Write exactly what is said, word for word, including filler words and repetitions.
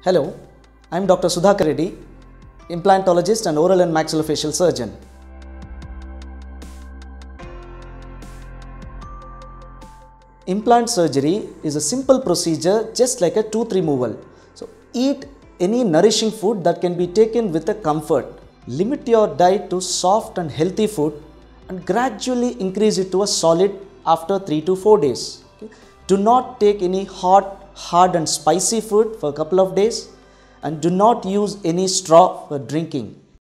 Hello, I am Doctor Sudhakar Reddy, implantologist and oral and maxillofacial surgeon. Implant surgery is a simple procedure just like a tooth removal. So eat any nourishing food that can be taken with a comfort. Limit your diet to soft and healthy food and gradually increase it to a solid after three to four days. Okay? Do not take any hot, hard and spicy food for a couple of days, and do not use any straw for drinking.